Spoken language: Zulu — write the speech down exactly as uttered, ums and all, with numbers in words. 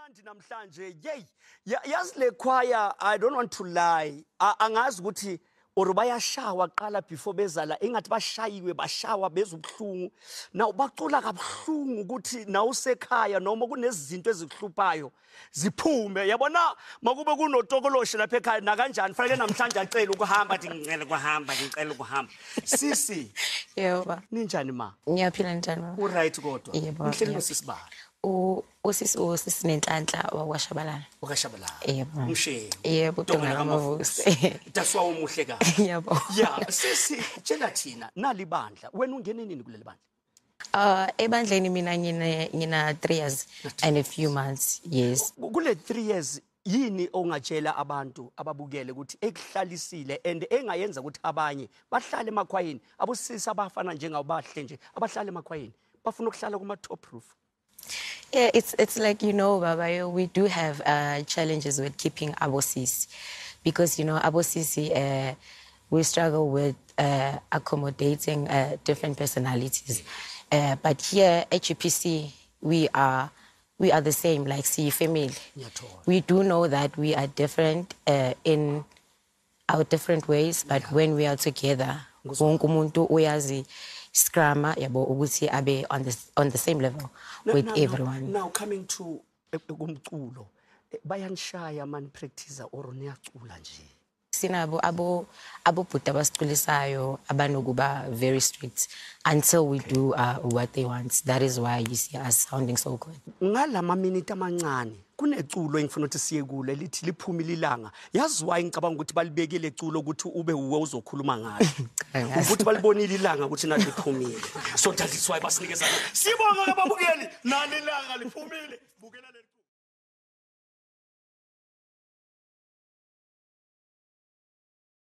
mnandi namhlanje yey yazi le choir I don't want to lie angazi ukuthi or bayashawa qala before bezala engathi bashayiwe bashawa bezubhlungu naw bacula kabhlungu ukuthi nawusekhaya noma kunezinto ezikuhluphayo ziphume yabona makube kunotokoloshi lapha ekhaya na kanjani fanele namhlanje acela ukuhamba athi ngicela ukuhamba ngicela ukuhamba sisi yebo ninjani ma ngiyaphila njani ma u right kodwa ngihleli nosisibala u usisi usisi nenhlanhla wakwashabalala wakashabalala yebo umshe yebo Dongela Tongamavusi daswa umuhle ka yebo yeah sisi tshela thina nalibandla wena ungene nini kuleli bandla uh ebandleni mina ngina ngina three years and a few months yes kule three years yini ongatshela abantu ababukele ukuthi ekuhlalisile and engayenza ukuthi abanye bahlale emakhwayeni abosisi abafana njengabahle nje abahlale emakhwayeni bafuna ukuhlala kuma top roof. Yeah, it's it's like, you know, Babayo, we do have uh, challenges with keeping abosisi because, you know, abosisi, uh, we struggle with uh, accommodating uh, different personalities. Uh, but here at U P C, we are we are the same, like see family. We do know that we are different uh, in our different ways, but yeah. When we are together, wonke umuntu uyazi scrama yabo ukuthi abe on the on the same level no, with no, everyone. Now, now coming to kumculo bayanshaya man practice or niyacula nje. Sinabo abo abo bhuti abasiculisayo abanokuba very strict until we do uh, what they want. That is why you see us sounding so good. Ngalama minute amancane kuneculo engifuna ukuthi siye kule lithi liphumile ilanga. Yazi why ngicabanga ukuthi balibekele iculo ukuthi ube uwe uzokhuluma ngayo. Ukuthi balibonile ilanga ukuthi nathi liphumile. So that is why basinikeza. Sibonga ababukeli nani ilanga liphumile. Bukela